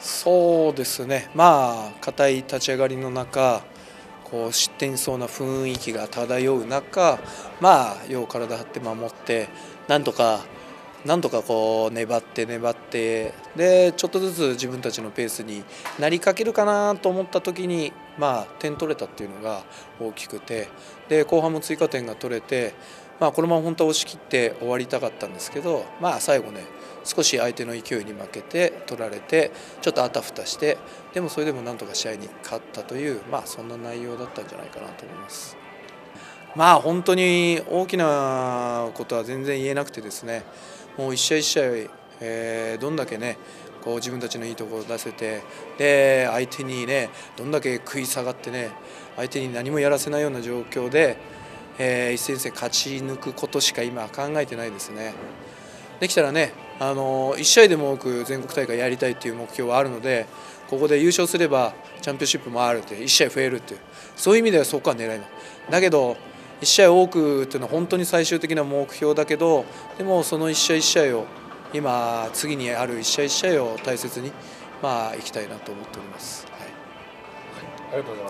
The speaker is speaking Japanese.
そうですね、まあ堅い立ち上がりの中、失点しそうな雰囲気が漂う中、まあよう体張って守って、なんとか粘って粘って、でちょっとずつ自分たちのペースになりかけるかなと思った時に、まあ点取れたっていうのが大きくて、で後半も追加点が取れて、まあこのまま本当は押し切って終わりたかったんですけど、まあ最後ね、少し相手の勢いに負けて取られて、ちょっとあたふたして、でもそれでもなんとか試合に勝ったという、まあそんな内容だったんじゃないかなと思います。まあ本当に大きなことは全然言えなくてですね、もう一試合一試合、どんだけね、自分たちのいいところを出せて、で相手にね、どんだけ食い下がってね、相手に何もやらせないような状況で、一戦一戦勝ち抜くことしか今考えてないですね。できたらね、1試合でも多く全国大会やりたいという目標はあるので、ここで優勝すればチャンピオンシップもあるという、1試合増えるという、そういう意味ではそこは狙います。だけど、1試合多くというのは本当に最終的な目標だけど、でもその1試合1試合を今、次にある1試合1試合を大切に、いきたいなと思っております。はい、 ありがとうございます。